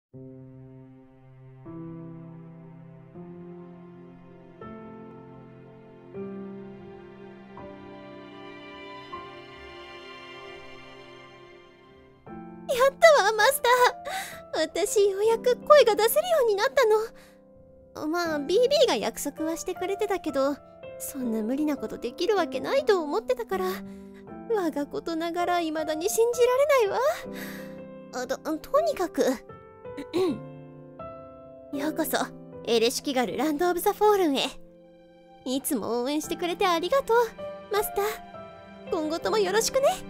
やったわ、マスター。私、ようやく声が出せるようになったの。まあ、BB が約束はしてくれてたけど、そんな無理なことできるわけないと思ってたから、我がことながら未だに信じられないわ。とにかくようこそ、エレシュキガルランド・オブ・ザ・フォールンへ。いつも応援してくれてありがとう、マスター。今後ともよろしくね。